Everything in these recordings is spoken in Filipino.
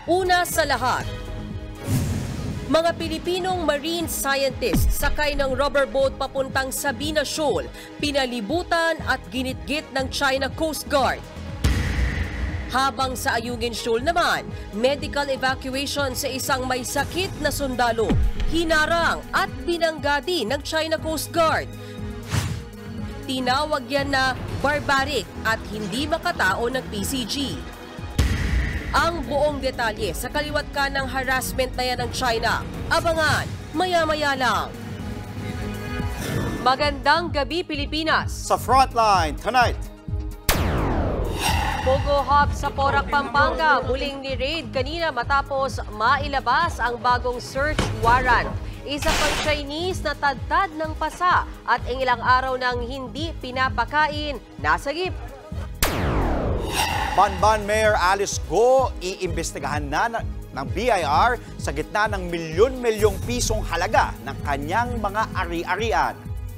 Una sa lahat, mga Pilipinong marine scientists sakay ng rubber boat papuntang Sabina Shoal, pinalibutan at ginitgit ng China Coast Guard. Habang sa Ayungin Shoal naman, medical evacuation sa isang may sakit na sundalo, hinarang at binangga din ng China Coast Guard. Tinawag yan na barbaric at hindi makatao ng PCG. Ang buong detalye sa kaliwat ka ng harassment na yan ng China. Abangan, maya-maya lang. Magandang gabi, Pilipinas. Sa Frontline tonight. Pogo Hub sa Porac, Pampanga, muling ni-raid kanina matapos mailabas ang bagong search warrant. Isa pang Chinese na tadtad ng pasa at ang ilang araw nang hindi pinapakain, nasagip. Banban Mayor Alice Go, iimbestigahan na ng BIR sa gitna ng milyon-milyong pisong halaga ng kanyang mga ari-arian.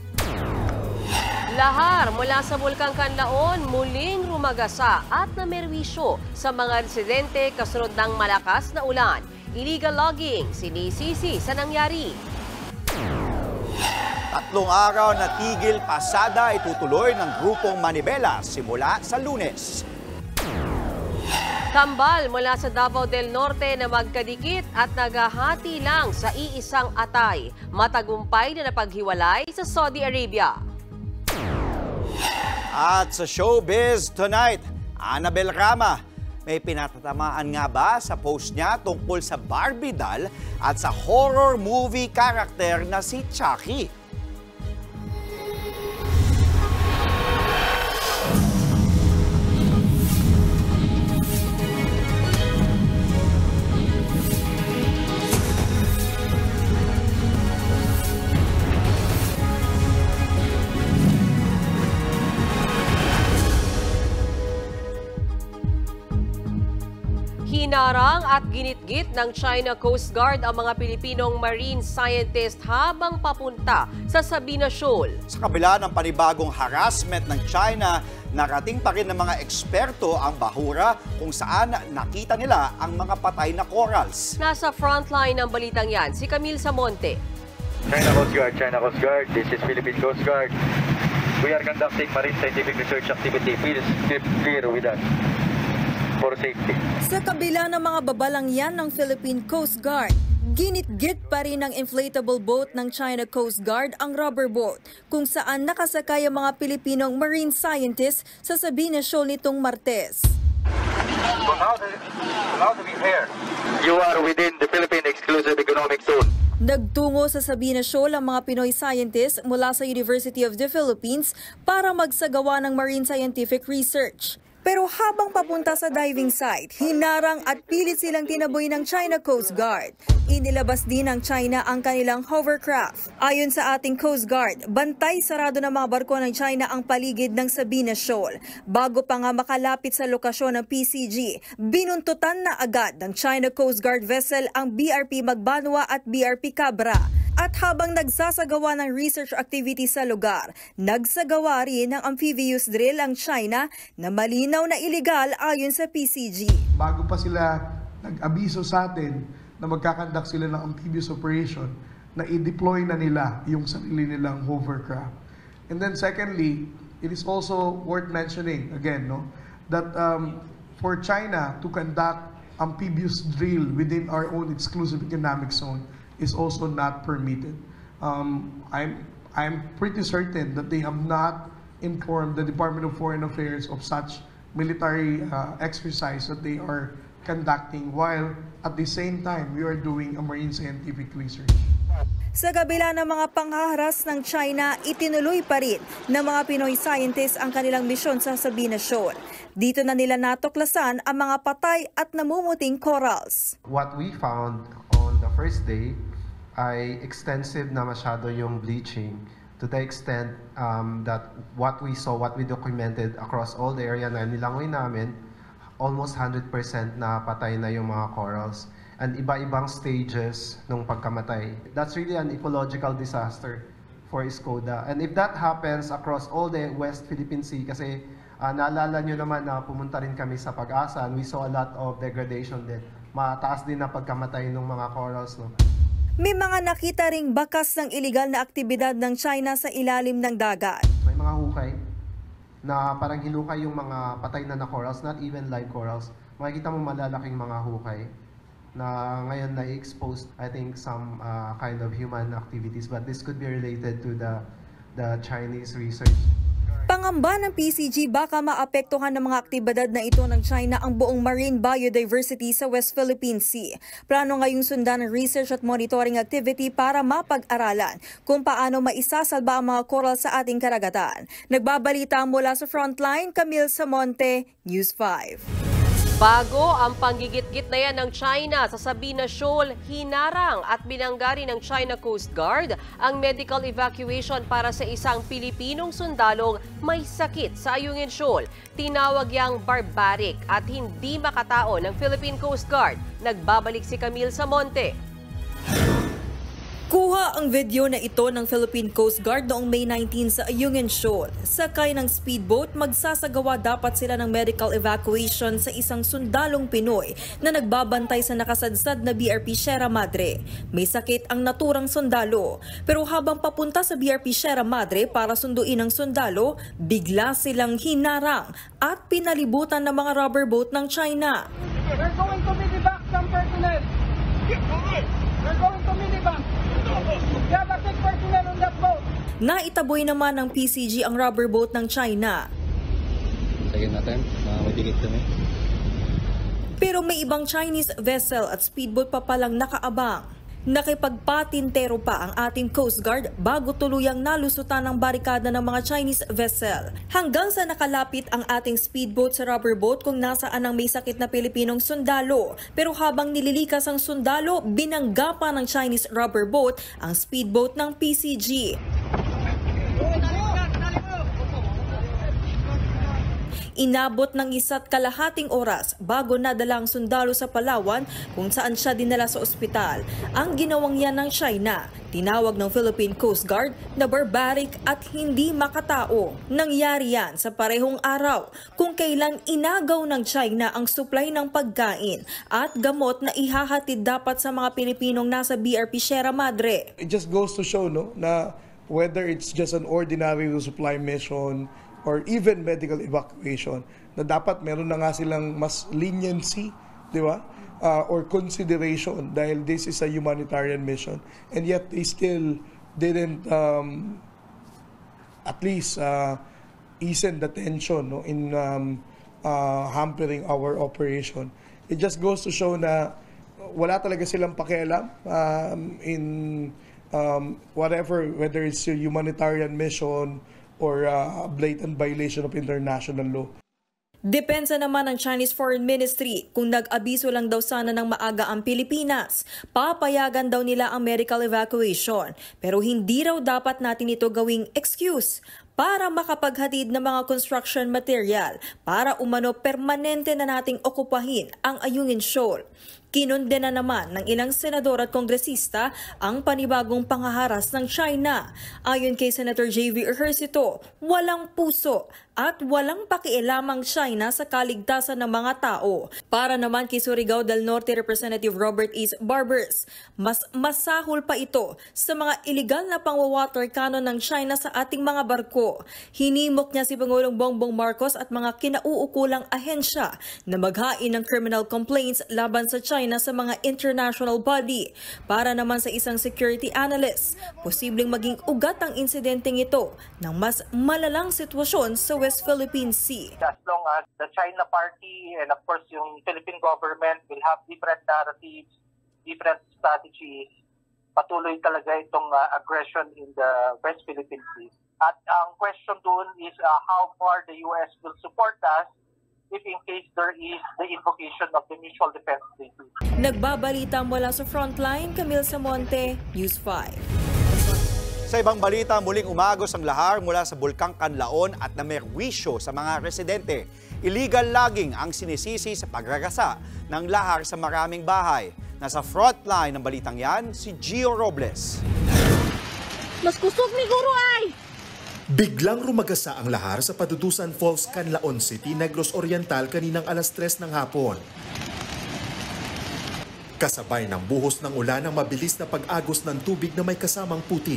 Lahar mula sa Bulkang Kanlaon muling rumagasa at namerwisyo sa mga residente kasunod ng malakas na ulan. Illegal logging, sinisisi sa nangyari. 3 araw na tigil pasada itutuloy ng grupong Manibela simula sa Lunes. Kambal mula sa Davao del Norte na magkadikit at naghahati lang sa iisang atay. Matagumpay na napaghiwalay sa Saudi Arabia. At sa showbiz tonight, Annabel Rama, may pinatatamaan nga ba sa post niya tungkol sa Barbie doll at sa horror movie character na si Chucky? Hinarang at ginitgit ng China Coast Guard ang mga Pilipinong marine scientist habang papunta sa Sabina Shoal. Sa kabila ng panibagong harassment ng China, narating pa rin ng mga eksperto ang bahura kung saan nakita nila ang mga patay na corals. Nasa frontline ng balitang yan, si Camille Samonte. China Coast Guard, this is Philippine Coast Guard. We are conducting marine scientific research activity. Please keep clear with us. For safety. Sa kabila ng mga babalang yan ng Philippine Coast Guard, ginitgit pa rin ng inflatable boat ng China Coast Guard ang rubber boat kung saan nakasakay ang mga Pilipinong marine scientists sa Sabina Shoal nitong Martes. So now to be fair, you are within the Philippine Exclusive Economic Zone. Nagtungo sa Sabina Shoal ang mga Pinoy scientists mula sa University of the Philippines para magsagawa ng marine scientific research. Pero habang papunta sa diving site, hinarang at pilit silang tinaboy ng China Coast Guard. Inilabas din ng China ang kanilang hovercraft. Ayon sa ating Coast Guard, bantay sarado ng mga barko ng China ang paligid ng Sabina Shoal. Bago pa nga makalapit sa lokasyon ng PCG, binuntutan na agad ng China Coast Guard vessel ang BRP Magbanwa at BRP Cabra. At habang nagsasagawa ng research activity sa lugar, nagsagawa rin ng amphibious drill ang China na malinaw na iligal ayon sa PCG. Bago pa sila nag-abiso sa atin na magkakandak sila ng amphibious operation, na i-deploy na nila yung sarili nilang hovercraft. And then secondly, it is also worth mentioning again, that for China to conduct amphibious drill within our own exclusive economic zone is also not permitted. I'm pretty certain that they have not informed the Department of Foreign Affairs of such military exercise that they are conducting while at the same time we are doing a marine scientific research. Sa kabila ng mga panghaharas ng China, itinuloy pa rin ng mga Pinoy scientists ang kanilang misyon sa Sabina Shoal. Dito na nila natuklasan ang mga patay at namumuting corals. What we found on the first day ay extensive na masyado yung bleaching to the extent that what we saw, what we documented across all the area na nilangoy namin, almost 100% na patay na yung mga corals. And iba-ibang stages ng pagkamatay. That's really an ecological disaster for Escoda. And if that happens across all the West Philippine Sea, kasi naalala nyo naman na pumunta rin kami sa Pag-asa and we saw a lot of degradation there. mataas din na pagkamatay ng mga corals, no? May mga nakita ring bakas ng iligal na aktibidad ng China sa ilalim ng dagat. May mga hukay na parang hinukay yung mga patay na corals, not even live corals. Makikita mo malalaking mga hukay na ngayon na-expose, I think, some kind of human activities, but this could be related to the Chinese research. Pangamba ng PCG baka maapektuhan ng mga aktibidad na ito ng China ang buong marine biodiversity sa West Philippine Sea. Plano ngayong sundan ng research at monitoring activity para mapag-aralan kung paano maisasalba ang mga coral sa ating karagatan. Nagbabalita mula sa Frontline, Camille Samonte, News 5. Bago ang panggigit-git na yan ng China sa Sabina Shoal, hinarang at binanggari ng China Coast Guard ang medical evacuation para sa isang Pilipinong sundalong may sakit sa Ayungin Shoal. Tinawag yang barbaric at hindi makatao ng Philippine Coast Guard. Nagbabalik si Camille Samonte. Kuha ang video na ito ng Philippine Coast Guard noong May 19 sa Ayungin Shoal. Sakay ng speedboat, magsasagawa dapat sila ng medical evacuation sa isang sundalong Pinoy na nagbabantay sa nakasadsad na BRP Sierra Madre. May sakit ang naturang sundalo. Pero habang papunta sa BRP Sierra Madre para sunduin ang sundalo, bigla silang hinarang at pinalibutan ng mga rubber boat ng China. We're going to medevac some personnel. We're going to medevac. We have a sick personnel on that boat. Naitaboy naman ng PCG ang rubber boat ng China. Sige natin, mabitigit kami. Pero may ibang Chinese vessel at speedboat pa palang nakaabang. Nakipagpatintero pa ang ating Coast Guard bago tuluyang nalusutan ng barikada ng mga Chinese vessel. Hanggang sa nakalapit ang ating speedboat sa rubber boat kung nasaan ang may sakit na Pilipinong sundalo. Pero habang nililikas ang sundalo, binangga pa ng Chinese rubber boat ang speedboat ng PCG. Inabot ng 1.5 oras bago nadala ang sundalo sa Palawan kung saan siya dinala sa ospital. Ang ginawang yan ng China, tinawag ng Philippine Coast Guard na barbaric at hindi makatao. Nangyari yan sa parehong araw kung kailan inagaw ng China ang supply ng pagkain at gamot na ihahatid dapat sa mga Pilipinong nasa BRP Sierra Madre. It just goes to show, no, na whether it's just an ordinary supply mission or even medical evacuation, na dapat meron na nga silang mas leniency, di ba? Or consideration dahil this is a humanitarian mission. And yet they still didn't at least ease the tension, no, in hampering our operation. It just goes to show na wala talaga silang pakialam in whatever, whether it's a humanitarian mission or a blatant violation of international law. Depensa naman ng Chinese Foreign Ministry kung nag-abiso lang daw sana ng maaga ang Pilipinas. Papayagan daw nila ang medical evacuation. Pero hindi raw dapat natin ito gawing excuse para makapaghatid ng mga construction material para umano permanente na nating okupahin ang Ayungin Shoal. Kinundena naman ng ilang senador at kongresista ang panibagong pangaharas ng China. Ayon kay Senator J.V. Ejercito, walang puso at walang pakialamang China sa kaligtasan ng mga tao. Para naman kay Surigao del Norte Representative Robert East Barbers, mas masahol pa ito sa mga iligal na pangwawater cannon ng China sa ating mga barko. Hinimok niya si Pangulong Bongbong Marcos at mga kinauukulang ahensya na maghain ng criminal complaints laban sa China sa mga international body. Para naman sa isang security analyst, posibleng maging ugat ang insidenteng ito ng mas malalang sitwasyon sa West Philippine Sea. As long as the China party and of course yung Philippine government will have different narratives, different strategies, patuloy talaga itong aggression in the West Philippine Sea. At ang question doon is how far the US will support us if in case there is the invocation of the Mutual Defense Treaty. Nagbabalita mula sa Frontline, Camille Samonte, News 5. Sa ibang balita, muling umagos ang lahar mula sa Bulkang Kanlaon at namerwisyo sa mga residente. Illegal logging ang sinisisi sa pagragasa ng lahar sa maraming bahay. Nasa frontline ng balitang yan, si Gio Robles. Mas kusog ni Guru ay! Biglang rumagasa ang lahar sa Padudusan Falls, Canlaon City, Negros Oriental kaninang alas 3 ng hapon. kasabay ng buhos ng ulan ang mabilis na pag-agos ng tubig na may kasamang putik.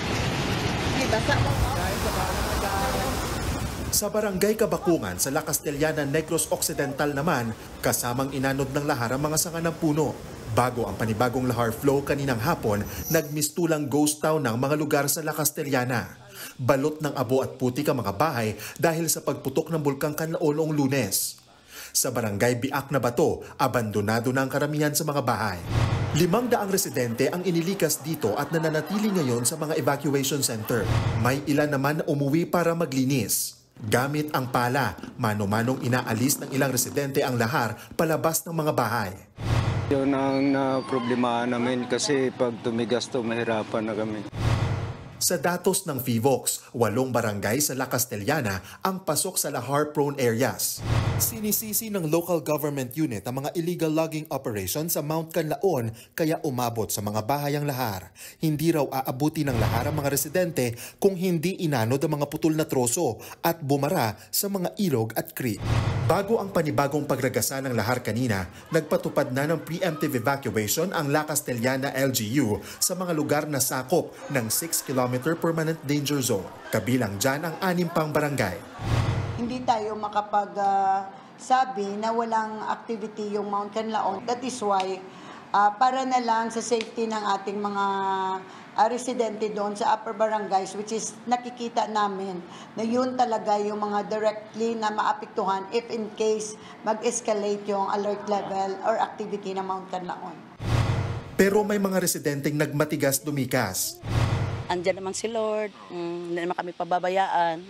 Sa barangay Kabakungan sa La Castellana, Negros Occidental naman, kasamang inanod ng lahar ang mga sanga ng puno. Bago ang panibagong lahar flow kaninang hapon, nagmistulang ghost town ng mga lugar sa La Castellana. Balot ng abo at putik ang mga bahay dahil sa pagputok ng bulkang Kanlaon noong Lunes. Sa barangay Biak na Bato, abandonado na ang karamihan sa mga bahay. 500 residente ang inilikas dito at nananatili ngayon sa mga evacuation center. May ilan naman na umuwi para maglinis. Gamit ang pala, mano-manong inaalis ng ilang residente ang lahar palabas ng mga bahay. Yun ang problema namin kasi pag tumigas to mahirapan na kami. Sa datos ng FIVOX, 8 barangay sa La Castellana ang pasok sa lahar-prone areas. Sinisisi ng local government unit ang mga illegal logging operations sa Mount Kanlaon kaya umabot sa mga bahay ang lahar. Hindi raw aabuti ng lahar ang mga residente kung hindi inanod ang mga putol na troso at bumara sa mga ilog at creek. Bago ang panibagong pagragasa ng lahar kanina, nagpatupad na ng preemptive evacuation ang La Castellana LGU sa mga lugar na sakop ng 6 km permanent danger zone. Kabilang dyan ang 6 pang barangay. Hindi tayo makapag-sabi na walang activity yung Mount Kanlaon. That is why, para na lang sa safety ng ating mga residente doon sa upper barangays, which is nakikita namin na yun talaga yung mga directly na maapektuhan if in case mag-escalate yung alert level or activity ng Mount Kanlaon. Pero may mga residenteng nagmatigas dumikas. Andiyan naman si Lord, hindi naman kami pababayaan.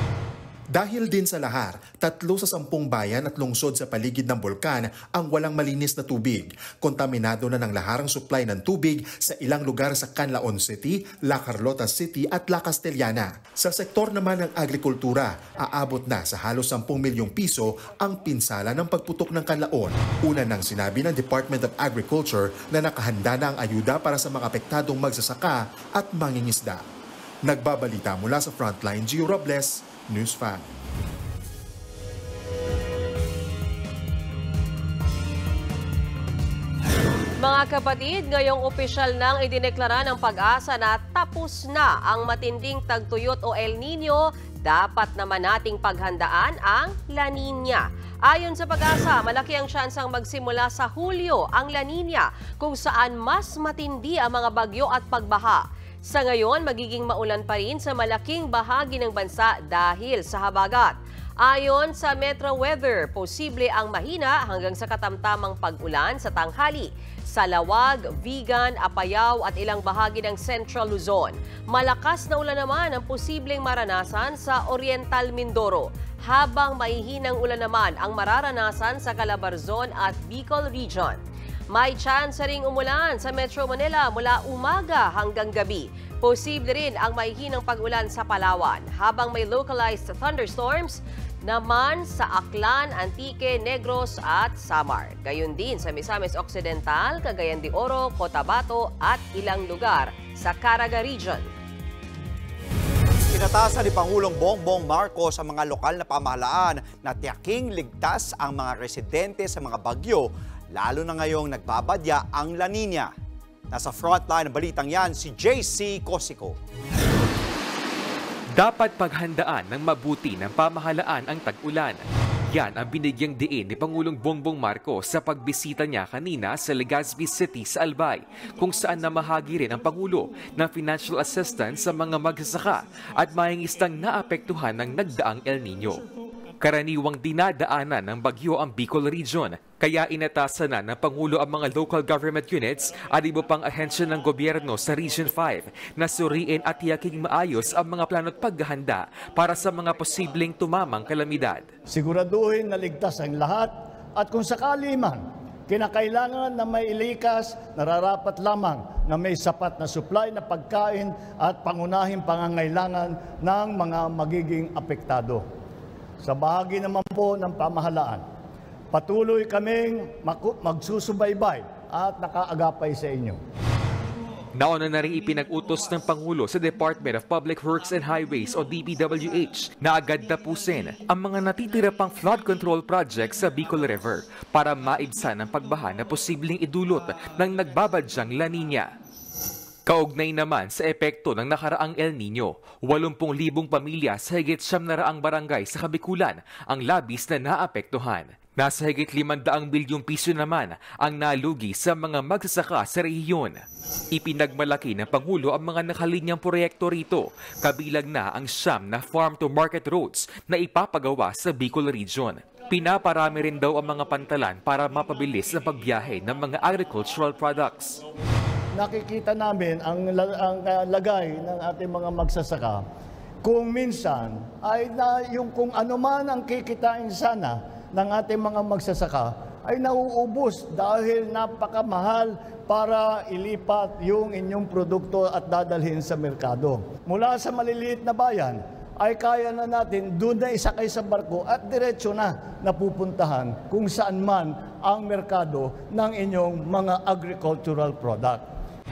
Dahil din sa lahar, 3 sa 10 bayan at lungsod sa paligid ng bulkan ang walang malinis na tubig. Kontaminado na ng lahar ang supply ng tubig sa ilang lugar sa Canlaon City, La Carlota City at La Castellana. Sa sektor naman ng agrikultura, aabot na sa halos 10 milyong piso ang pinsala ng pagputok ng Canlaon. Una nang sinabi ng Department of Agriculture na nakahanda na ang ayuda para sa mga apektadong magsasaka at mangingisda. Nagbabalita mula sa Frontline, Gio Robles, News 5. Mga kapatid, ngayong opisyal nang idineklara ng Pag-asa na tapos na ang matinding tagtuyot o El Nino, dapat naman nating paghandaan ang La Nina. Ayon sa Pag-asa, malaki ang tsansang magsimula sa Hulyo ang La Nina kung saan mas matindi ang mga bagyo at pagbaha. Sa ngayon, magiging maulan pa rin sa malaking bahagi ng bansa dahil sa habagat. Ayon sa Metro Weather, posible ang mahina hanggang sa katamtamang pag-ulan sa tanghali sa Lawag, Vigan, Apayao at ilang bahagi ng Central Luzon. Malakas na ulan naman ang posibleng maranasan sa Oriental Mindoro, habang mahihinang ulan naman ang mararanasan sa Calabarzon at Bicol Region. May chance ring umulan sa Metro Manila mula umaga hanggang gabi. Posible rin ang mahihinang pag-ulan sa Palawan, habang may localized thunderstorms naman sa Aklan, Antique, Negros at Samar. Gayon din sa Misamis Occidental, Cagayan de Oro, Cotabato at ilang lugar sa Caraga Region. Inatasan ni Pangulong Bongbong Marcos sa mga lokal na pamahalaan na tiyaking ligtas ang mga residente sa mga bagyo, lalo na ngayong nagbabadya ang La Nina. Nasa frontline ng balitang yan si JC Cosico. Dapat paghandaan ng mabuti ng pamahalaan ang tag-ulan. Yan ang binigyang diin ni Pangulong Bongbong Marcos sa pagbisita niya kanina sa Legazpi City sa Albay, kung saan namahagi rin ang Pangulo ng financial assistance sa mga magsasaka at mahingistang naapektuhan ng nagdaang El Nino. Karaniwang dinadaanan ng bagyo ang Bicol Region, kaya inatasan na ng Pangulo ang mga local government units at iba pang ahensya ng gobyerno sa Region 5 na suriin at tiyaking maayos ang mga plano't paghahanda para sa mga posibleng tumamang kalamidad. Siguraduhin na ligtas ang lahat at kung sakali man, kinakailangan na may ilikas, nararapat lamang na may sapat na supply na pagkain at pangunahing pangangailangan ng mga magiging apektado. Sa bahagi naman po ng pamahalaan, patuloy kaming magsusubaybay at nakaagapay sa inyo. Nauna na rin ipinag-utos ng Pangulo sa Department of Public Works and Highways o DPWH na agad tapusin ang mga natitira pang flood control projects sa Bicol River para maibsan ang pagbaha na posibleng idulot ng nagbabadyang La Nina. Kaugnay naman sa epekto ng nakaraang El Nino, 80,000 pamilya sa higit 900 barangay sa Kabikulan ang labis na naapektuhan. Nasa higit 500 bilyong piso naman ang nalugi sa mga magsasaka sa rehiyon. Ipinagmalaki ng Pangulo ang mga nakalinyang proyekto rito, kabilang na ang 9 na farm-to-market roads na ipapagawa sa Bicol Region. Pinaparami rin daw ang mga pantalan para mapabilis ang pagbiyahe ng mga agricultural products. Nakikita namin ang lagay ng ating mga magsasaka kung minsan ay yung kung ano man ang kikitain sana ng ating mga magsasaka ay nauubos dahil napakamahal para ilipat yung inyong produkto at dadalhin sa merkado. Mula sa maliliit na bayan ay kaya na natin doon na isakay sa barko at diretso na napupuntahan kung saan man ang merkado ng inyong mga agricultural product.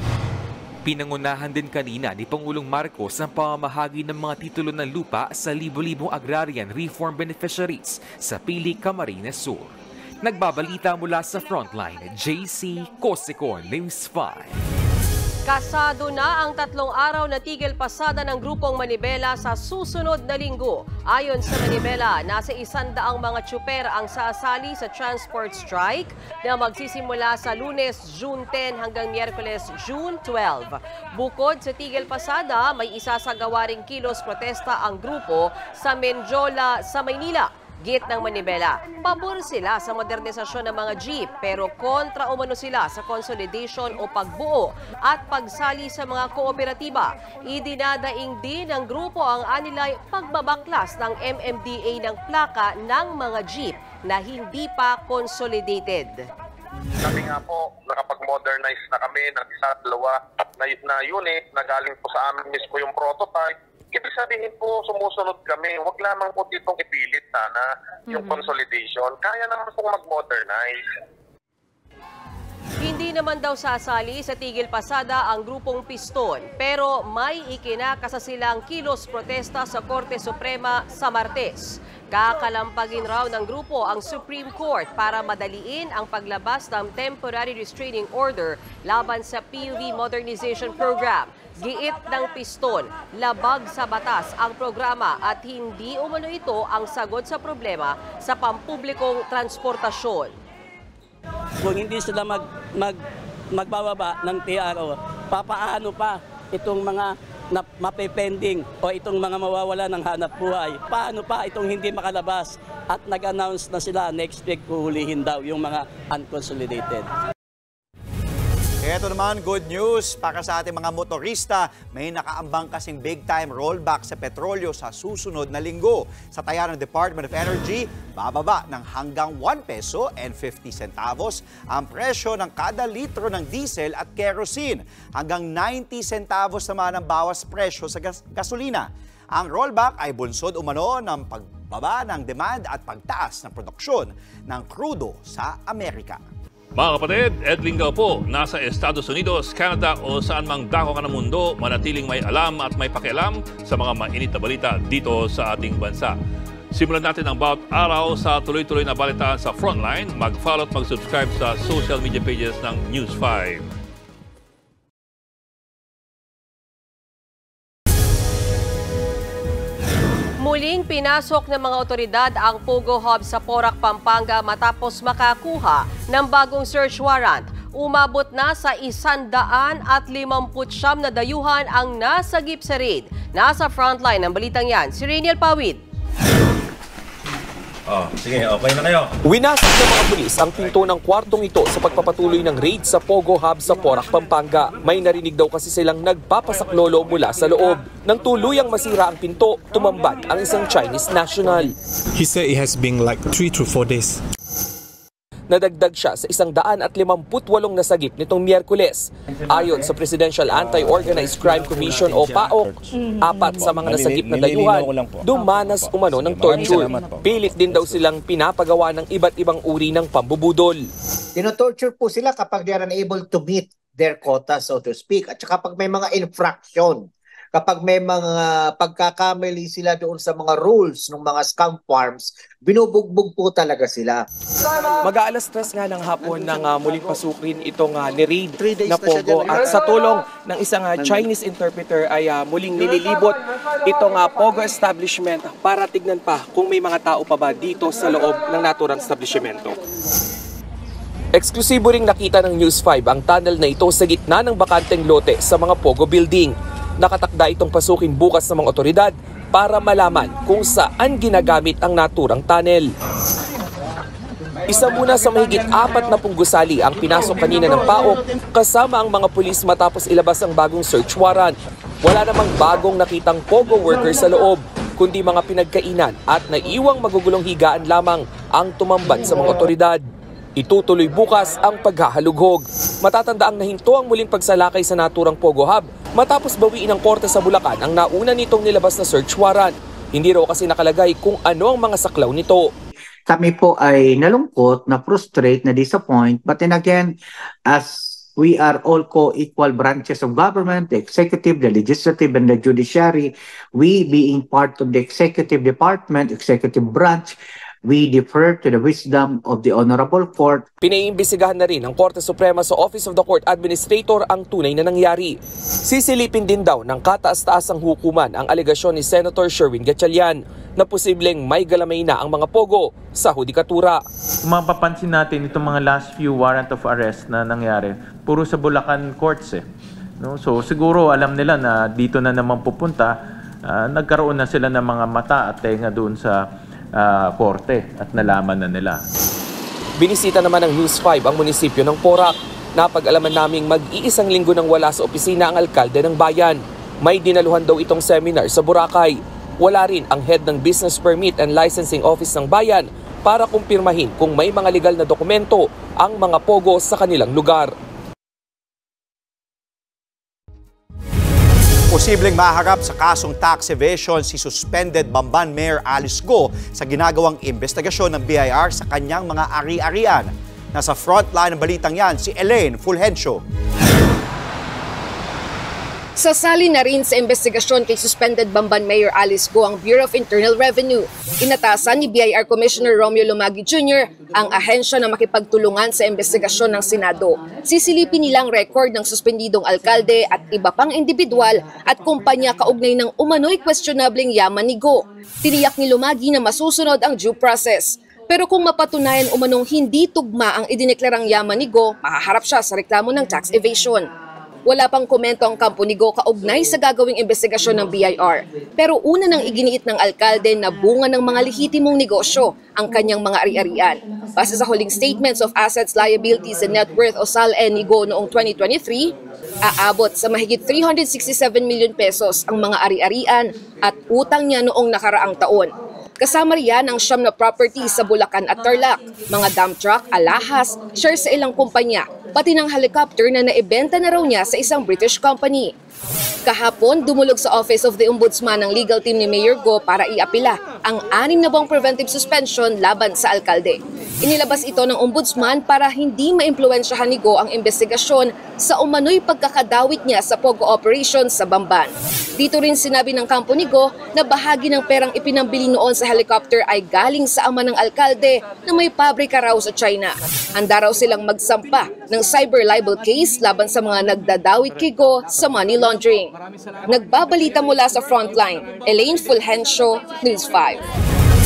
Pinangunahan din kanina ni Pangulong Marcos ang pamamahagi ng mga titulo ng lupa sa libo-libong agrarian reform beneficiaries sa Pili, Camarines Sur. Nagbabalita mula sa Frontline, JC Cosicon, News 5. Kasado na ang 3 araw na tigil pasada ng Grupong Manibela sa susunod na linggo. Ayon sa Manibela, nasa 100 mga tsuper ang sasali sa transport strike na magsisimula sa Lunes, June 10 hanggang Miyerkules, June 12. Bukod sa tigil pasada, may isasagawa ring kilos protesta ang grupo sa Menjola sa Maynila. Git ng Manibela, pabor sila sa modernisasyon ng mga jeep pero kontra umano sila sa consolidation o pagbuo at pagsali sa mga kooperatiba. Idinadaing din ng grupo ang anilay pagbabaklas ng MMDA ng plaka ng mga jeep na hindi pa consolidated. Kami nga po, nakapag-modernize na kami ng 1-2 na unit na galing po sa amin mismo yung prototype. Ibig sabihin po, sumusunod kami. Huwag lamang po ditong ipilit sana yung consolidation. Kaya naman pong mag-modernize. Hindi naman daw sasali sa tigil pasada ang grupong Piston, pero may ikinakasa silang kilos protesta sa Korte Suprema sa Martes. Kakalampagin raw ng grupo ang Supreme Court para madaliin ang paglabas ng temporary restraining order laban sa PUV Modernization Program. Giit ng Piston, labag sa batas ang programa at hindi umano ito ang sagot sa problema sa pampublikong transportasyon. Kung hindi sila magbababa ng TRO, papaano pa itong mga mapepending o itong mga mawawala ng hanap buhay? Paano pa itong hindi makalabas at nag-announce na sila next week huhulihin daw yung mga unconsolidated? Ito naman, good news para sa ating mga motorista. May nakaambang kasing big-time rollback sa petrolyo sa susunod na linggo. Sa taya ng Department of Energy, bababa ng hanggang 1 peso and 50 centavos ang presyo ng kada litro ng diesel at kerosene. Hanggang 90 centavos naman ang bawas presyo sa gasolina. Ang rollback ay bunsod umano ng pagbaba ng demand at pagtaas ng produksyon ng krudo sa Amerika. Mga kapatid, Ed Lingao po, nasa Estados Unidos, Canada o saan mang dako ka ng mundo, manatiling may alam at may pakialam sa mga mainit na balita dito sa ating bansa. Simulan natin ang bawat araw sa tuloy-tuloy na balitaan sa Frontline. Mag-follow at mag-subscribe sa social media pages ng News 5. Muling pinasok ng mga otoridad ang Pogo Hub sa Porac, Pampanga matapos makakuha ng bagong search warrant. Umabot na sa 159 na dayuhan ang nasagip sa raid. Nasa frontline ng balitang yan, si Rainiel Pawid. Sige, okay na kayo. Winasok ng mga pulis ang pinto ng kwartong ito sa pagpapatuloy ng raid sa Pogo Hub sa Porac, Pampanga. May narinig daw kasi silang nagpapasaklolo mula sa loob. Nang tuluyang masira ang pinto, tumambad ang isang Chinese national. He said it has been like 3 to 4 days. Nadagdag siya sa 158 nasagip nitong Miyerkules. Ayon sa Presidential Anti-Organized Crime Commission o PAOK, 4 sa mga nasagip na dayuhan dumanas umano ng torture. Pilit din daw silang pinapagawa ng iba't ibang uri ng pambubudol. Tino-torture po sila kapag they are unable to meet their quota, so to speak. At saka kapag may mga infraction, kapag may mga pagkakamali sila doon sa mga rules ng mga scam farms, binubugbog po talaga sila. Mag-aalas 3 nga ng hapon nang muling pasukin itong ni-raid na Pogo. At sa tulong ng isang Chinese interpreter ay muling nililibot itong Pogo establishment para tignan pa kung may mga tao pa ba dito sa loob ng naturang establishmento. Eksklusibo ring nakita ng News 5 ang tunnel na ito sa gitna ng bakanteng lote sa mga Pogo building. Nakatakda itong pasukin bukas ng mga otoridad para malaman kung saan ginagamit ang naturang tunnel. Isa muna sa mahigit 40 gusali ang pinasok kanina ng PAOK kasama ang mga pulis matapos ilabas ang bagong search warrant. Wala namang bagong nakitang Pogo worker sa loob, kundi mga pinagkainan at naiwang magugulong higaan lamang ang tumambad sa mga otoridad. Itutuloy bukas ang paghahalughog. Matatanda ang nahinto ang muling pagsalakay sa naturang Pogo Hub matapos bawiin ng korte sa Bulacan ang nauna nitong nilabas na search warrant. Hindi raw kasi nakalagay kung ano ang mga saklaw nito. Kami po ay nalungkot, na-frustrate, na-disappoint. But then again, as we are all co-equal branches of government, the executive, the legislative, and the judiciary, we being part of the executive department, executive branch, we defer to the wisdom of the Honorable Court. Pinaiimbestigahan na rin ng Korte Suprema sa Office of the Court Administrator ang tunay na nangyari. Sisilipin din daw ng kataas-taasang hukuman ang alegasyon ni Senator Sherwin Gatchalian na posibleng may galamay na ang mga Pogo sa hudikatura. Kung mapapansin natin itong mga last few warrant of arrest na nangyari, puro sa Bulacan courts no? So siguro alam nila na dito na naman pupunta, nagkaroon na sila ng mga mata at tenga doon sa korte at nalaman na nila. Binisita naman ng News 5 ang munisipyo ng Porac. Napag-alaman naming mag-iisang linggo nang wala sa opisina ang alkalde ng bayan. May dinaluhan daw itong seminar sa Boracay. Wala rin ang head ng Business Permit and Licensing Office ng bayan para kumpirmahin kung may mga legal na dokumento ang mga Pogo sa kanilang lugar. Posibleng maharap sa kasong tax evasion si suspended Bamban Mayor Alice Go sa ginagawang investigasyon ng BIR sa kanyang mga ari-arian. Nasa frontline ng balitang yan si Elaine Fulgencio. Sasali na rin sa investigasyon kay suspended Bamban Mayor Alice Go ang Bureau of Internal Revenue. Inatasan ni BIR Commissioner Romeo Lumagi Jr. ang ahensya na makipagtulungan sa investigasyon ng Senado. Sisilipin nilang record ng suspendidong alkalde at iba pang individual at kumpanya kaugnay ng umano'y questionableng yaman ni Go. Tiniyak ni Lumagi na masusunod ang due process. Pero kung mapatunayan umanong hindi tugma ang idineklarang yaman ni Go, mahaharap siya sa reklamo ng tax evasion. Wala pang komento ang kampo ni Go kaugnay sa gagawing investigasyon ng BIR. Pero una nang iginiit ng alkalde na bunga ng mga lehitimong negosyo ang kanyang mga ari-arian. Base sa huling statements of assets, liabilities and net worth o SALN ni Go noong 2023, aabot sa mahigit 367 million pesos ang mga ari-arian at utang niya noong nakaraang taon. Kasama riyan ang siyam na property sa Bulacan at Tarlac, mga dump truck, alahas, share sa ilang kumpanya, pati ng helicopter na naibenta na raw niya sa isang British company. Kahapon, dumulog sa Office of the Ombudsman ng legal team ni Mayor Go para iapila ang 6 na buwang preventive suspension laban sa alkalde. Inilabas ito ng Ombudsman para hindi maimpluwensyahan ni Go ang investigasyon sa umano'y pagkakadawit niya sa Pogo operation sa Bamban. Dito rin sinabi ng kampo ni Go na bahagi ng perang ipinambili noon sa helicopter ay galing sa ama ng alkalde na may pabrika raw sa China. Handa raw silang magsampa ng cyber libel case laban sa mga nagdadawit kay Go sa money laundering. Nagbabalita mula sa Frontline, Elaine Fulgencio, News 5.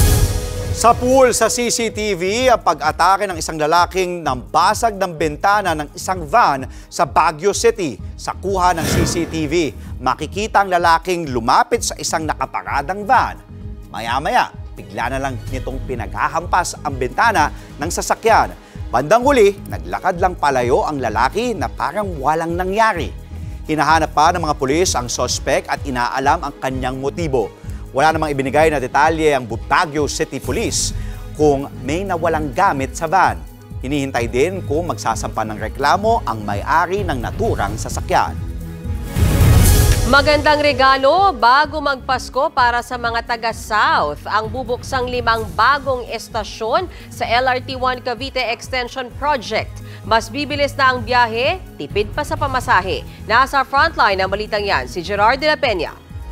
Sa pool sa CCTV, ang pag-atake ng isang lalaking nambasag ng bintana ng isang van sa Baguio City. Sa kuha ng CCTV, makikita ang lalaking lumapit sa isang nakaparadang van. Maya-maya, bigla na lang nitong pinaghahampas ang bintana ng sasakyan. Bandang huli, naglakad lang palayo ang lalaki na parang walang nangyari. Hinahanap pa ng mga pulis ang sospek at inaalam ang kanyang motibo. Wala namang ibinigay na detalye ang Baguio City Police kung may nawalang gamit sa van. Hinihintay din kung magsasampa ng reklamo ang may-ari ng naturang sasakyan. Magandang regalo bago magpasko para sa mga taga-South. Ang bubuksang 5 bagong estasyon sa LRT1 Cavite Extension Project. Mas bibilis na ang biyahe, tipid pa sa pamasahe. Nasa frontline ng balitang yan, si Gerard de la Peña.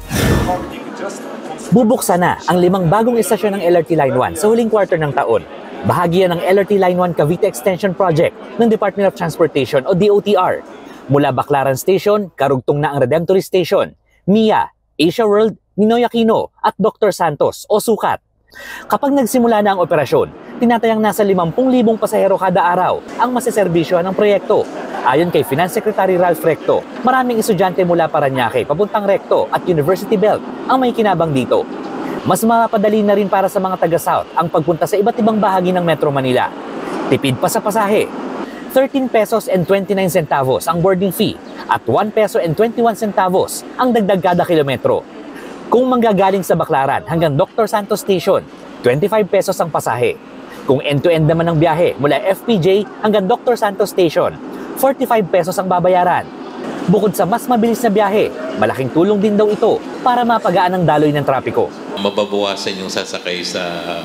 Bubuksan na ang 5 bagong estasyon ng LRT Line 1 sa huling quarter ng taon. Bahagi yan ng LRT Line 1 Cavite Extension Project ng Department of Transportation o DOTR. Mula Baclaran Station, karugtong na ang Redemptorist Station, MIA, Asia World, Ninoy Aquino at Dr. Santos o Sukat. Kapag nagsimula na ang operasyon, tinatayang nasa 50,000 pasahero kada araw ang maseserbisyo ng proyekto. Ayon kay Finance Secretary Ralph Recto, maraming estudyante mula Parañaque papuntang Recto at University Belt ang may kinabang dito. Mas mapapadali na rin para sa mga taga-South ang pagpunta sa iba't ibang bahagi ng Metro Manila. Tipid pa sa pasahe. 13 pesos and 29 centavos ang boarding fee at 1 peso and 21 centavos ang dagdag kada kilometro. Kung manggagaling sa Baclaran hanggang Dr. Santos Station, 25 pesos ang pasahe. Kung end-to-end naman ang biyahe mula FPJ hanggang Dr. Santos Station, 45 pesos ang babayaran. Bukod sa mas mabilis na biyahe, malaking tulong din daw ito para mapagaan ang daloy ng trapiko. Mababawasan yung sasakay sa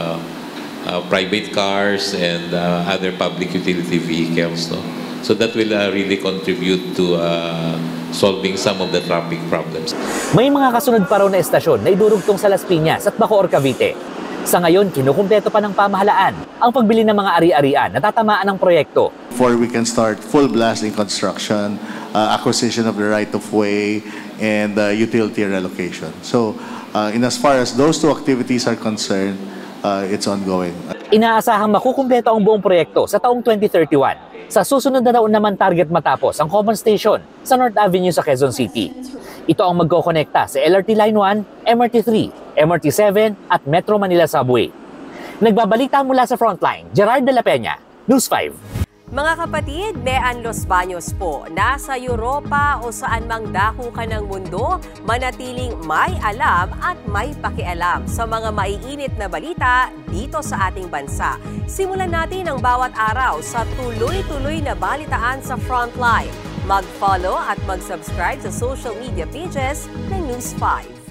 private cars and other public utility vehicles. No? So that will really contribute to solving some of the traffic problems. May mga kasunod pa raw na estasyon na idurugtong sa Las Piñas at Bacoor, Cavite. Sa ngayon, kinukumpleto pa ng pamahalaan ang pagbili ng mga ari-arian na tatamaan ng proyekto. Before we can start full blast in construction, acquisition of the right-of-way, and utility relocation. So, in as far as those two activities are concerned, it's ongoing. Inaasahang makukumpleto ang buong proyekto sa taong 2031. Sa susunod na taon naman target matapos ang Common Station sa North Avenue sa Quezon City. Ito ang magkokonekta sa LRT Line 1, MRT3, MRT7 at Metro Manila Subway. Nagbabalita mula sa Frontline, Gerard de la Peña, News 5. Mga kapatid, Mean Los Baños po, nasa Europa o saan mang dako ka ng mundo, manatiling may alam at may pakialam sa mga maiinit na balita dito sa ating bansa. Simulan natin ang bawat araw sa tuloy-tuloy na balitaan sa Frontline. Mag-follow at mag-subscribe sa social media pages ng News 5.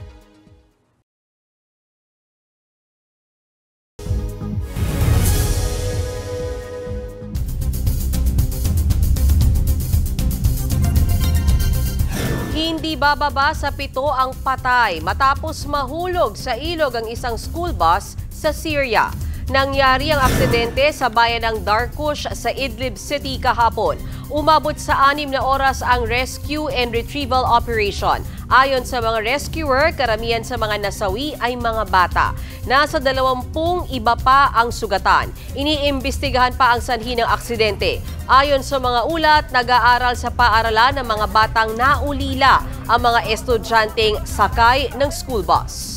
Hindi bababa sa 7 ang patay matapos mahulog sa ilog ang isang school bus sa Syria. Nangyari ang aksidente sa bayan ng Darkush sa Idlib City kahapon. Umabot sa 6 na oras ang rescue and retrieval operation. Ayon sa mga rescuer, karamihan sa mga nasawi ay mga bata. Nasa 20 iba pa ang sugatan. Iniimbestigahan pa ang sanhi ng aksidente. Ayon sa mga ulat, nag-aaral sa paaralan ng mga batang naulila ang mga estudyanteng sakay ng school bus.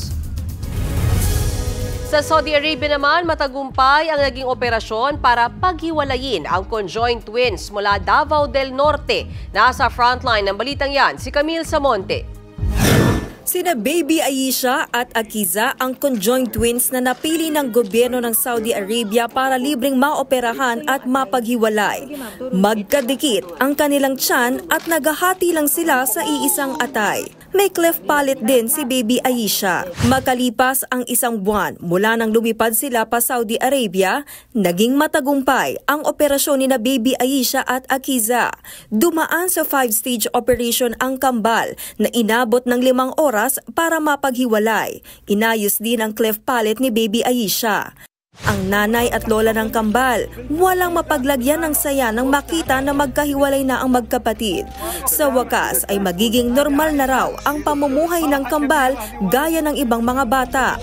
Sa Saudi Arabia naman, matagumpay ang naging operasyon para paghiwalayin ang conjoined twins mula Davao del Norte. Nasa frontline ng balitang yan, si Camille Samonte. Sina Baby Aisha at Akiza ang conjoined twins na napili ng gobyerno ng Saudi Arabia para libreng maoperahan at mapaghiwalay. Magkadikit ang kanilang tiyan at naghahati lang sila sa iisang atay. May cleft palate din si Baby Aisha. Makalipas ang 1 buwan mula nang lumipad sila pa Saudi Arabia, naging matagumpay ang operasyon ni na Baby Aisha at Akiza. Dumaan sa 5-stage operation ang kambal na inabot ng 5 oras para mapaghiwalay. Inayos din ang cleft palate ni Baby Aisha. Ang nanay at lola ng kambal, walang mapaglagyan ng saya nang makita na magkahiwalay na ang magkapatid. Sa wakas ay magiging normal na raw ang pamumuhay ng kambal gaya ng ibang mga bata.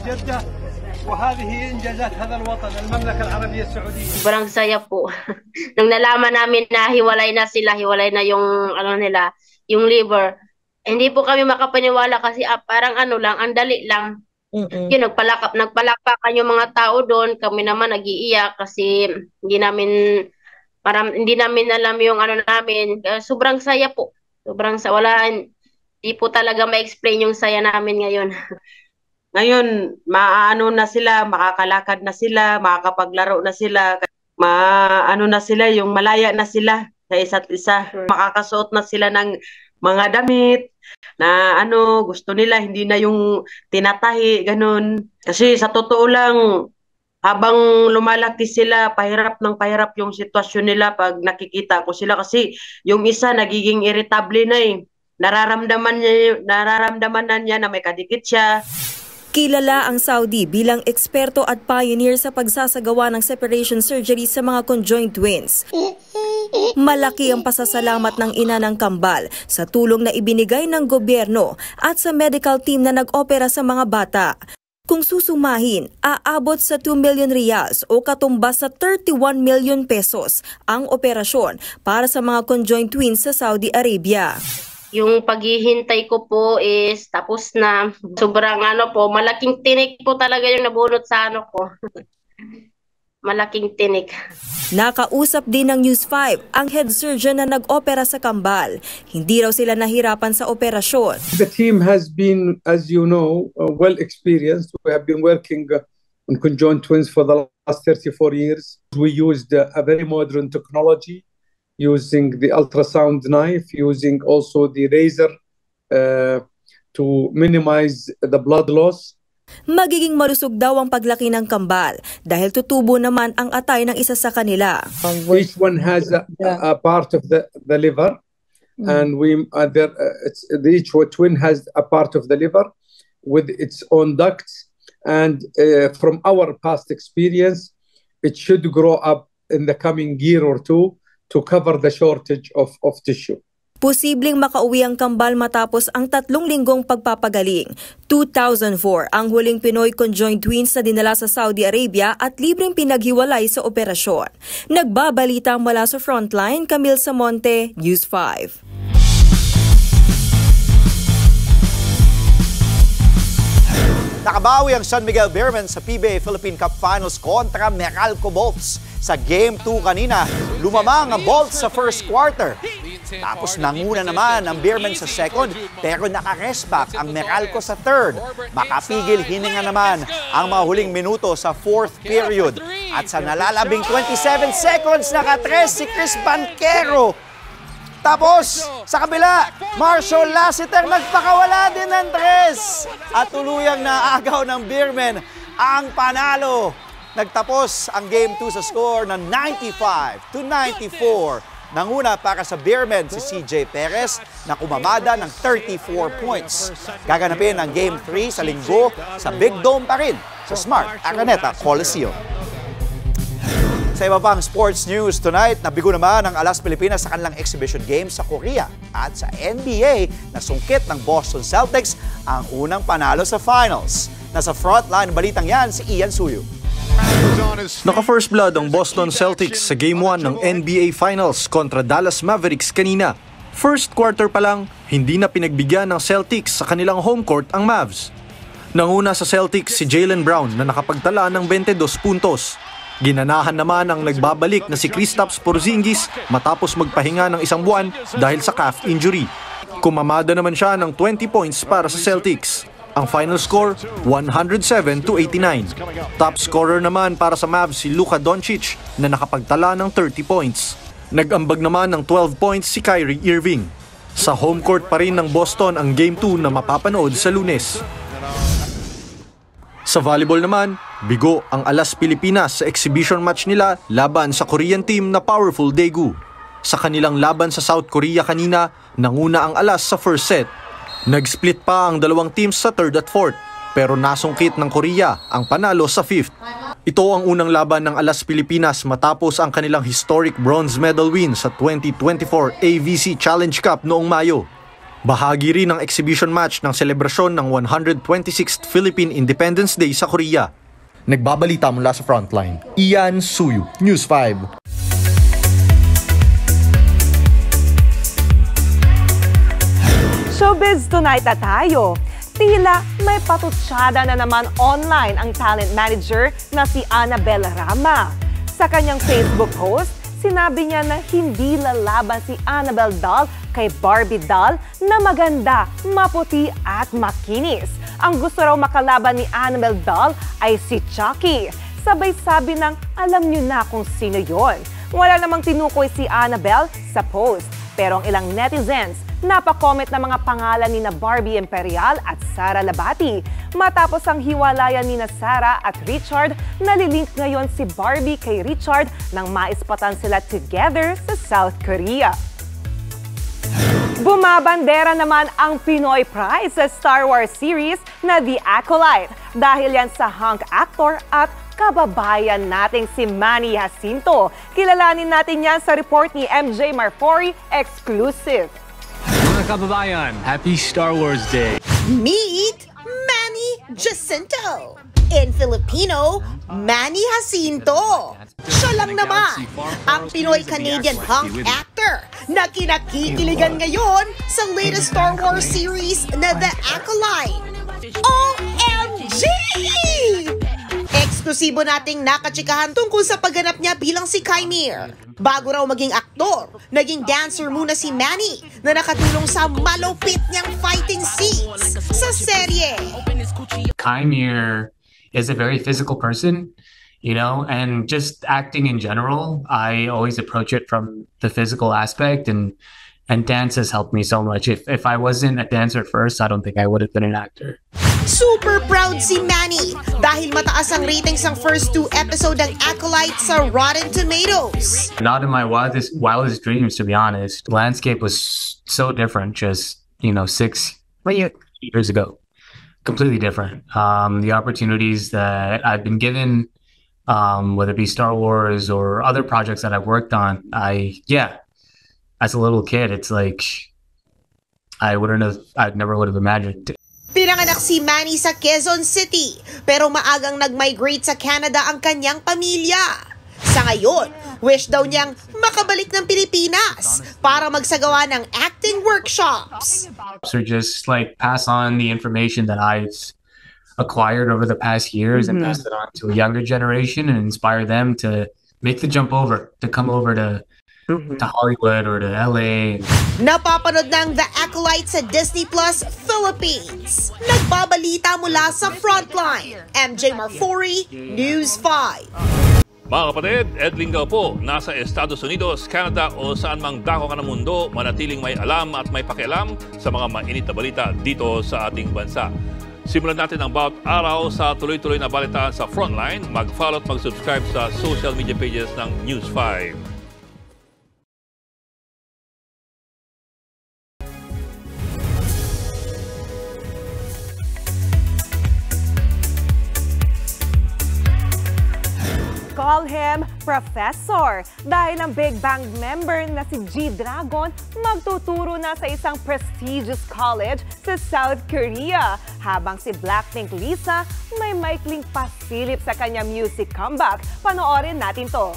Sobrang saya po. Nung nalaman namin na hiwalay na sila, hiwalay na yung nila, yung liver. Hindi po kami makapaniwala kasi parang lang, ang dali lang. Yun, nagpalakpakan yung mga tao doon. Kami naman nag-iiyak kasi hindi namin alam yung namin. Sobrang saya po. Hindi po talaga ma-explain yung saya namin ngayon. Ngayon, maano na sila, makakalakad na sila, makakapaglaro na sila, na sila, yung malaya na sila sa isa't isa. Makakasuot na sila ng mga damit, na gusto nila hindi na yung tinatahi, ganun. Kasi sa totoo lang, habang lumalaki sila, pahirap yung sitwasyon nila pag nakikita ko sila kasi yung isa nagiging irritable na eh. Nararamdaman na niya na may kadikit siya. Kilala ang Saudi bilang eksperto at pioneer sa pagsasagawa ng separation surgery sa mga conjoined twins. Malaki ang pasasalamat ng ina ng kambal sa tulong na ibinigay ng gobyerno at sa medical team na nag-opera sa mga bata. Kung susumahin, aabot sa 2 million riyals o katumbas sa 31 million pesos ang operasyon para sa mga conjoined twins sa Saudi Arabia. Yung paghihintay ko po is tapos na. Sobrang malaking tinik po talaga yung nabunot sa ko. Malaking tinik. Nakausap din ng News 5 ang head surgeon na nag-opera sa kambal. Hindi raw sila nahirapan sa operasyon. The team has been, as you know, well experienced. We have been working on conjoined twins for the last 34 years. We used a very modern technology, using the ultrasound knife, using also the razor to minimize the blood loss. Magiging malusog daw ang paglaki ng kambal dahil tutubo naman ang atay ng isa sa kanila. Each one has a part of the liver, and each twin has a part of the liver with its own ducts. And from our past experience, it should grow up in the coming year or two to cover the shortage of tissue. Posibleng makauwi ang kambal matapos ang 3 linggong pagpapagaling. 2004 ang huling Pinoy conjoined twins na dinala sa Saudi Arabia at libreng pinaghiwalay sa operasyon. Nagbabalita mula sa Frontline, Camille Samonte, News 5. Nakabawi ang San Miguel Beermen sa PBA Philippine Cup Finals kontra Meralco Bolts. Sa Game 2 kanina, lumamang ang Bolts sa first quarter. Tapos nanguna naman ang Beermen sa second, pero naka-rest ang Meralco sa third. Makapigil hininga naman ang mga huling minuto sa fourth period. At sa nalalabing 27 seconds, naka-tres si Chris Banquero. Tapos, sa kabila, Marshall Lassiter nagpakawala din ng tres. At tuluyang naagaw ng Beermen ang panalo. Nagtapos ang Game 2 sa score na 95-94. Nanguna para sa Beermen si CJ Perez na kumamada ng 34 points. Gaganapin ang Game 3 sa linggo sa Big Dome pa rin sa Smart Araneta Coliseum. Sa iba pang sports news tonight, nabigo naman ang Alas Pilipinas sa kanilang exhibition game sa Korea. At sa NBA, nasungkit ng Boston Celtics ang unang panalo sa finals. Nasa frontline balitang yan si Ian Suyo. Naka-first blood ang Boston Celtics sa Game 1 ng NBA Finals kontra Dallas Mavericks kanina. First quarter pa lang, hindi na pinagbigyan ng Celtics sa kanilang home court ang Mavs. Nanguna sa Celtics si Jaylen Brown na nakapagtala ng 22 puntos. Ginanahan naman ang nagbabalik na si Kristaps Porzingis matapos magpahinga ng isang buwan dahil sa calf injury. Kumamada naman siya ng 20 points para sa Celtics. Ang final score, 107-89. Top scorer naman para sa Mavs si Luka Doncic na nakapagtala ng 30 points. Nag-ambag naman ng 12 points si Kyrie Irving. Sa home court pa rin ng Boston ang Game 2 na mapapanood sa Lunes. Sa volleyball naman, bigo ang Alas Pilipinas sa exhibition match nila laban sa Korean team na Powerful Daegu. Sa kanilang laban sa South Korea kanina, nanguna ang Alas sa first set. Nag-split pa ang dalawang teams sa third at fourth, pero nasungkit ng Korea ang panalo sa fifth. Ito ang unang laban ng Alas Pilipinas matapos ang kanilang historic bronze medal win sa 2024 AVC Challenge Cup noong Mayo. Bahagi rin ng exhibition match ng selebrasyon ng 126th Philippine Independence Day sa Korea. Nagbabalita mula sa Frontline, Ian Suyu, News 5. Showbiz Tonight na tayo. Tila may patutsada na naman online ang talent manager na si Annabel Rama. Sa kanyang Facebook post, sinabi niya na hindi lalaban si Annabel Doll kay Barbie Doll na maganda, maputi at makinis. Ang gusto raw makalaban ni Annabel Doll ay si Chucky. Sabay sabi ng alam niyo na kung sino yon. Wala namang tinukoy si Annabel sa post, pero ang ilang netizens Napakomment na mga pangalan ni na Barbie Imperial at Sara Labati. Matapos ang hiwalayan ni na Sara at Richard, nalilink ngayon si Barbie kay Richard nang maispatan sila together sa South Korea. Bumabandera naman ang Pinoy Prize sa Star Wars series na The Acolyte dahil yan sa hunk actor at kababayan nating si Manny Jacinto. Kilalanin natin yan sa report ni MJ Marfori, exclusive. Mga kababayan, Happy Star Wars Day! Meet Manny Jacinto! In Filipino, Manny Jacinto. Siya lang naman ang Pinoy-Canadian hunk actor na kinakikiligan ngayon sa latest Star Wars series na The Acolyte. OMG! Eksklusibo nating nakachikahan tungkol sa pagganap niya bilang si Kymere. Bago raw maging aktor, naging dancer muna si Manny na nakatulong sa malupit niyang fighting scenes sa serye. Kymere is a very physical person, you know, and just acting in general, I always approach it from the physical aspect, and dance has helped me so much. If I wasn't a dancer at first, I don't think I would have been an actor. Super proud si Manny dahil mataas ang ratings ang first 2 episode ng Acolyte sa Rotten Tomatoes. Not in my wildest dreams, to be honest. The landscape was so different just, 6 years ago. Completely different. The opportunities that I've been given, whether it be Star Wars or other projects that I've worked on, as a little kid, it's like I never would have imagined. Pinanganak si Manny sa Quezon City, pero maagang nag-migrate sa Canada ang kanyang pamilya. Sa ngayon, wish daw niyang makabalik ng Pilipinas para magsagawa ng acting workshops. So just pass on the information that I've acquired over the past years and pass it on to a younger generation and inspire them to make the jump over, to come over to Hollywood or to LA. Napapanood ng The Acolyte sa Disney Plus Philippines. Nagbabalita mula sa Frontline. MJ Marfori, News 5. Mga kapatid, Ed Lingao po, nasa Estados Unidos, Canada o saan mang dako ka ng mundo, manatiling may alam at may pakialam sa mga mainit na balita dito sa ating bansa. Simulan natin ang bawat araw sa tuloy-tuloy na balitaan sa Frontline. Mag-follow at mag-subscribe sa social media pages ng News 5. Call him Professor dahil ang Big Bang member na si G-Dragon magtuturo na sa isang prestigious college sa South Korea. Habang si Blackpink Lisa may maikling pasilip sa kanyang music comeback. Panoorin natin to.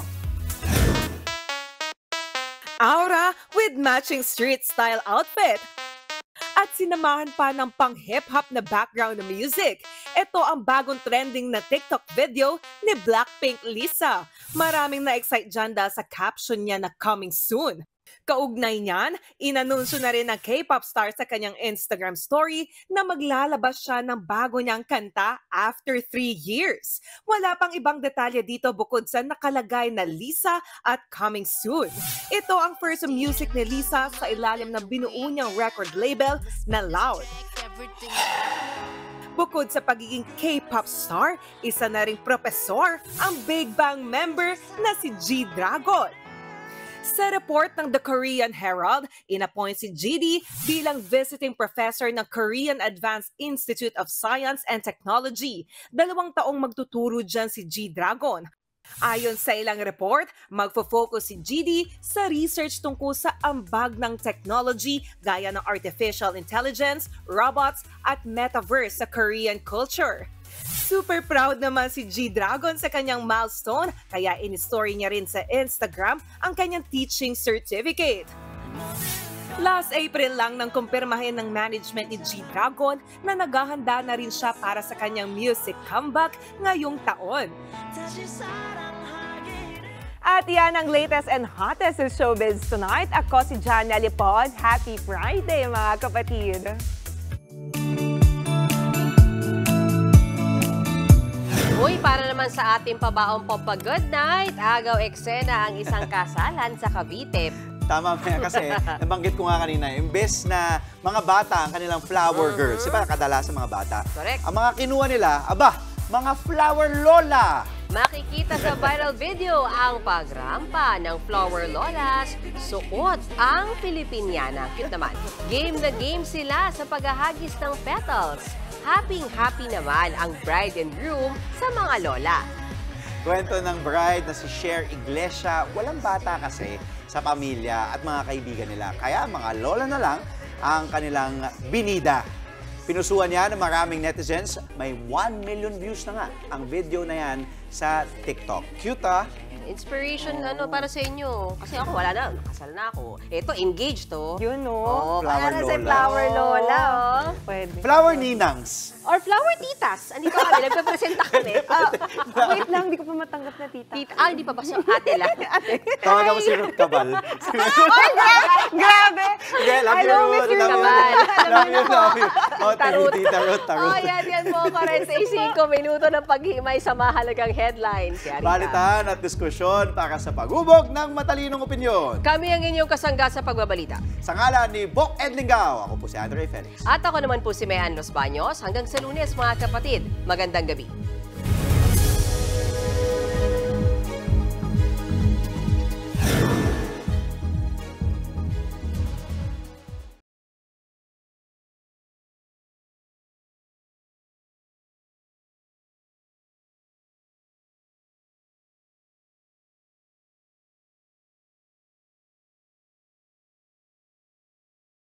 Aura with matching street style outfit. At sinamahan pa ng pang-hip-hop na background na music. Ito ang bagong trending na TikTok video ni Blackpink Lisa. Maraming na-excite dyan dahil sa caption niya na coming soon. Kaugnay niyan, inanunsyo na rin ng K-pop star sa kanyang Instagram story na maglalabas siya ng bago niyang kanta after 3 years. Wala pang ibang detalye dito bukod sa nakalagay na Lisa at coming soon. Ito ang first music ni Lisa sa ilalim ng binuo niyang record label na Loud. Bukod sa pagiging K-pop star, isa na ring profesor ang Big Bang member na si G-Dragon. Sa report ng The Korean Herald, inappoint si GD bilang visiting professor ng Korean Advanced Institute of Science and Technology. 2 taong magtuturo dyan si G-Dragon. Ayon sa ilang report, magfo-focus si GD sa research tungkol sa ambag ng technology gaya ng artificial intelligence, robots at metaverse sa Korean culture. Super proud naman si G-Dragon sa kanyang milestone, kaya in-story niya rin sa Instagram ang kanyang teaching certificate. Last April lang nang kumpirmahin ng management ni G-Dragon na naghahanda na rin siya para sa kanyang music comeback ngayong taon. At yan ang latest and hottest sa showbiz tonight. Ako si Jana Lipon. Happy Friday mga kapatid! Uy, para naman sa ating pabaong pampa-good night, agaw eksena ang isang kasalan sa Cavite. Tama Maya, kasi nabanggit ko nga kanina, imbes na mga bata ang kanilang flower girls, diba kadalasan mga bata, correct. Ang mga kinuha nila, mga flower lola. Makikita sa viral video ang pagrampa ng flower lolas, suot ang Filipiniana. Cute naman. Game na game sila sa paghahagis ng petals. Happy naman ang bride and groom sa mga lola. Kwento ng bride na si Cher Iglesia, walang bata kasi sa pamilya at mga kaibigan nila. Kaya mga lola na lang ang kanilang binida. Pinusuan niya ng maraming netizens. May 1 million views na nga ang video na yan sa TikTok. Cute Inspiration para sa inyo. Kasi ako wala na, nakasal na ako. Ito, engaged to. Yun, no? Flower lola. Flower lola, Pwede. Flower ninangs. Or flower titas. Andito kami, nagpe-presenta kami. Wait lang, hindi ko pa matanggap na tita. Hindi pa ba? So, ate lang. Tawagan mo si Ruth Cabal. Grabe! Hello, Miss Ruth Cabal. Love you. Tita Ruth. Yan po, Karen, sa 5 minuto ng paghimay sa mahalagang headlines. Balitaan at diskusyon para sa paghubog ng matalinong opinyon. Kami ang inyong kasangga sa pagbabalita. Sa ngalan ni Bok Edlingao, ako po si Andre Felix. At ako naman po si Mayan Los Baños. Hanggang sa Lunes, mga kapatid. Magandang gabi.